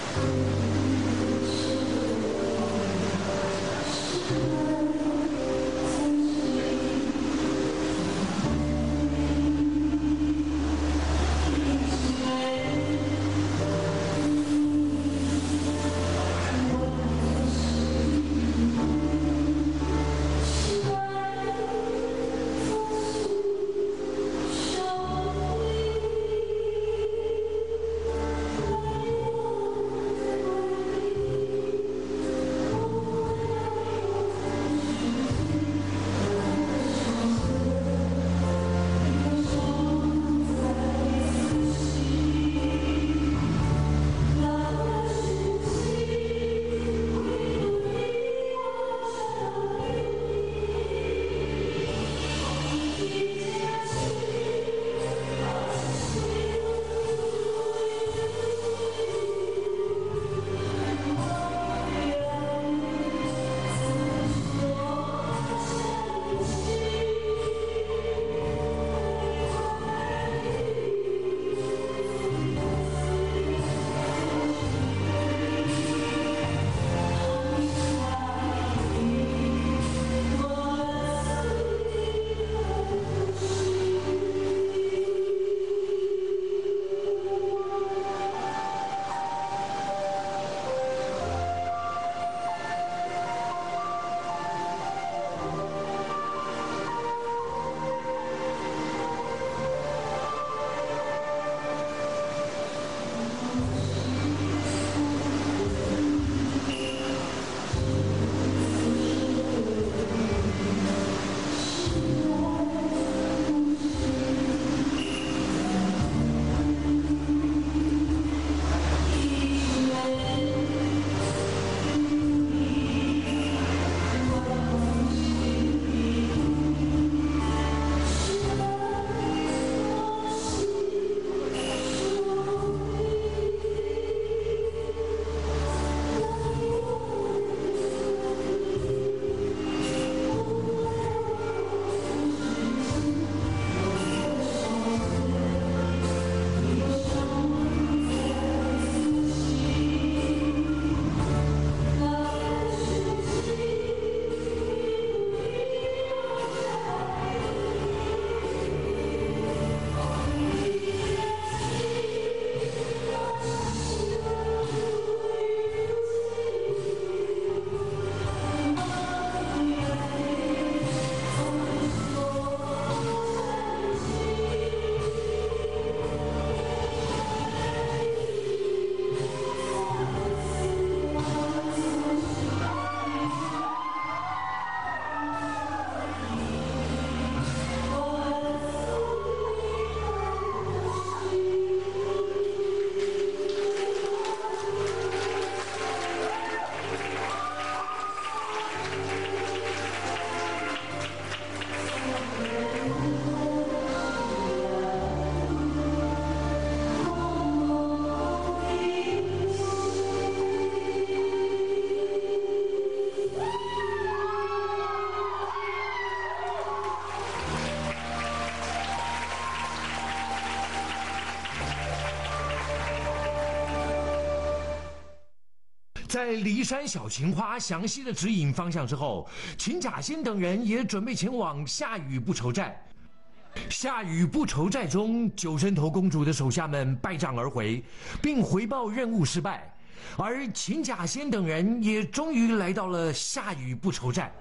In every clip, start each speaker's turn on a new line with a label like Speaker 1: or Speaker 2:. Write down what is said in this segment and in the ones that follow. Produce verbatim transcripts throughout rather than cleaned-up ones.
Speaker 1: 在骊山小芹花详细的指引方向之后，秦假仙等人也准备前往夏雨不愁寨。夏雨不愁寨中，九山头公主的手下们败仗而回，并回报任务失败，而秦假仙等人也终于来到了夏雨不愁寨。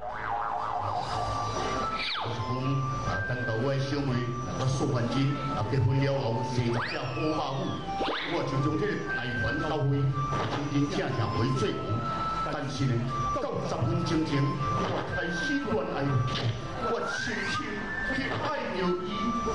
Speaker 2: 等到我的小妹那个苏焕金啊结婚了后，生一只好马虎，我就将这个大权交回，真真正正为最好。但是呢，到十分钟前，我开始恋爱，我深深去爱着伊。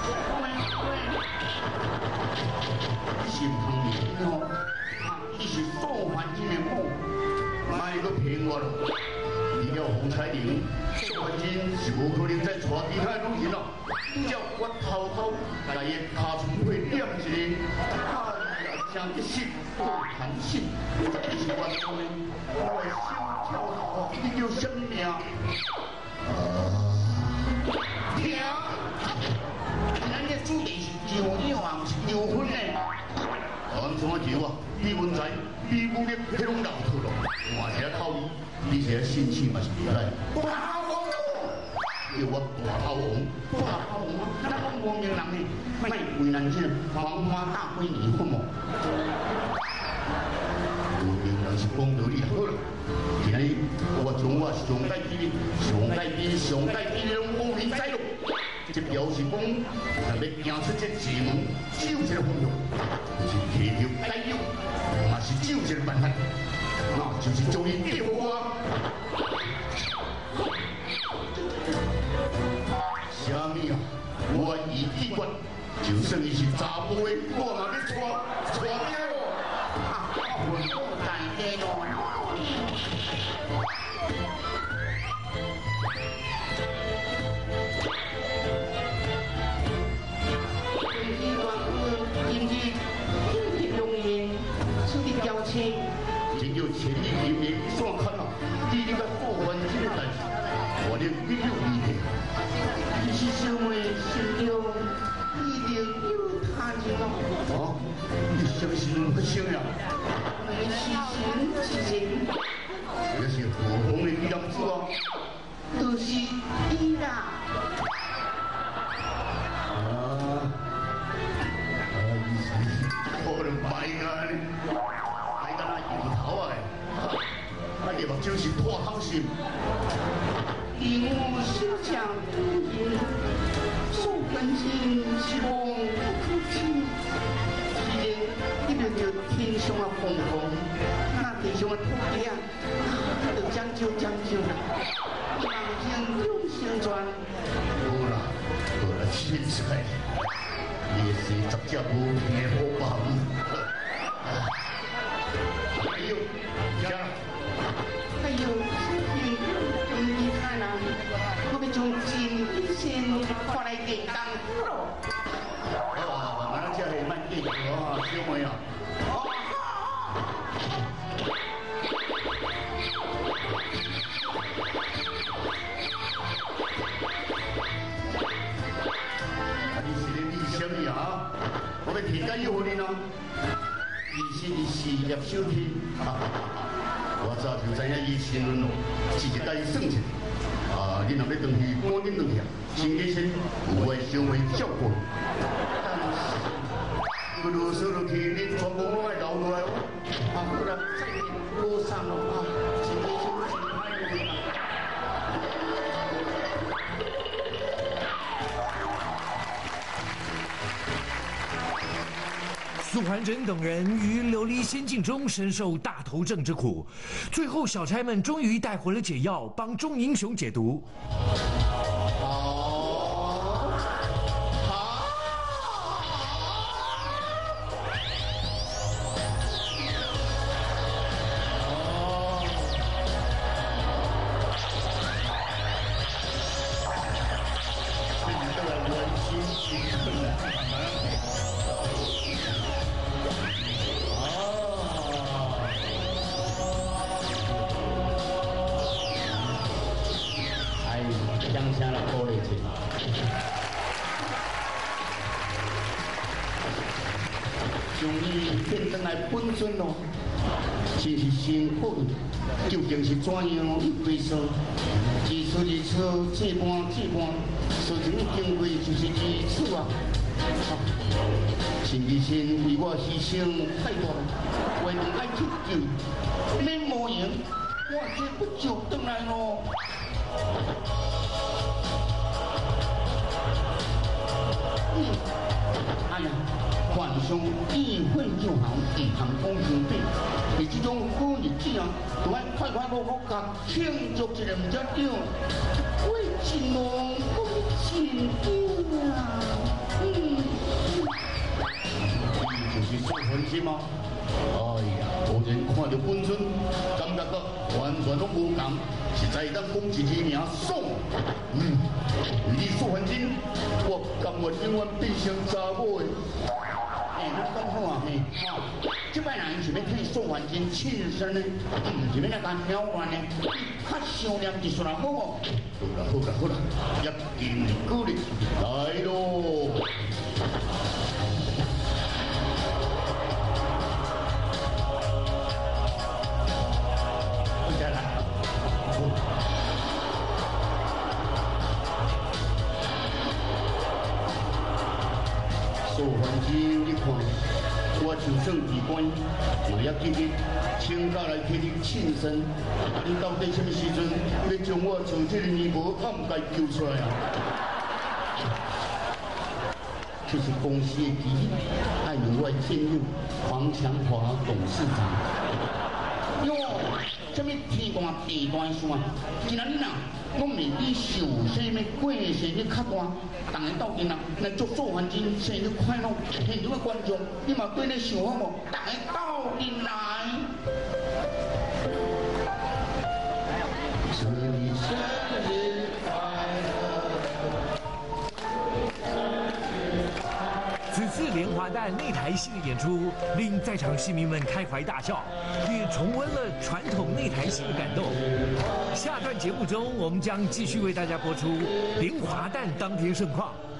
Speaker 2: 心疼伊哦，伊是苏焕金的某，卖个骗我了。 离了洪彩玲，苏焕金是无可能再娶其他女人了。叫我偷偷来伊尻川会念一个，哎呀，真一心不贪心，这是我讲的，我的心跳哦，你叫什么名？听，咱这主题是求鸟啊，不是求婚呢。按怎么求啊？李文才。 你武力迄种老套咯，换一个口语，你这个心气嘛是袂来。大王，叫我大头王，大头王，咱讲王明人呢，卖为难这黄花大闺女好无？王明人是讲道理好啦，今日我从我上代志、上代志、上代志拢讲明知咯。 这表示讲，若要行出这邪门，只有一个方向，就是提着解药，嘛是只有一个办法，那就是将伊逼互我。啥物啊？我已决断，就算伊是查甫的，我嘛要娶娶掉哦。啊，我大家咯。 真有千里明明线看啊！你这个做环境的代志，我连你有理解。
Speaker 3: 你是小妹心中一定有他人哦。
Speaker 2: 哦，你相信不信呀？
Speaker 3: 你是信是人，
Speaker 2: 这是何方的女人子啊？
Speaker 3: 都是伊啦。
Speaker 2: 啊，我的妈呀！ 头啊！啊，你目睭是破空心。
Speaker 3: 令我心想不言，受关心是望不出去。既然你面对天上的风风，那地上的土地啊，就将就将就啦。望见永生传。
Speaker 2: 好啦，好啦，现在你是十只无皮的好棒。
Speaker 3: 还有亲戚兄弟他人，我们从今以前看来电当咯。
Speaker 2: 啊，慢慢吃下慢点哦，小妹啊。啊，你是咧理想的啊？我要提解药你呢。你是你事业小天啊！ 我早就知影伊心软咯，直接甲伊算起。啊，你若要回去，赶紧回去啊！先起身，有我小妹照顾。我啰嗦落去，你全部拢爱留落来哦。
Speaker 3: 啊，好啦，再见，路上咯啊，先起身，先快点。
Speaker 1: 苏桓真等人于流离仙境中深受大头症之苦，最后小差们终于带回了解药，帮众英雄解毒。
Speaker 2: 将伊变转来本尊咯，真是辛苦。究竟是怎样一回事？日出日出，这般这般，事情经过就是如此啊！陈医生为我牺牲太大，为了爱去救，免无用，我这不就回来咯？嗯，哎呀！ 患上义愤就好，唔通讲伤悲。而这种好日子啊，就爱快快乐乐甲庆祝一下，唔则对。为真龙讲真对啊，嗯。伊就是做分心吗？哎呀，无人看到本尊，感觉到完全拢无同，实在当讲一字名爽。嗯，你素还真，我甘愿永远变成查某的。 哎，咱讲好啊，嘿，好，这摆人是要替宋焕真庆生呢，唔是要来干挑玩呢，较想念一撮人好无？好啦好啦好啦，一见鼓励来咯！ 关，我要记得请假来替你庆生。你到底什么时阵要将我从这个泥巴坎该救出来啊？这是公司的机密，爱由我建议黄强华董事长。哟，什么天大地大事啊！今仔日呐，我明知寿星要过生日较大，大家斗阵啊，来祝做环境生日快乐。现场的观众，你嘛对你想好无？大家斗阵来。祝你生日快乐！
Speaker 1: 此次莲花蛋内台戏的演出，令在场戏迷们开怀大笑，也重温了传统内台戏的感动。下段节目中，我们将继续为大家播出莲花蛋当天盛况。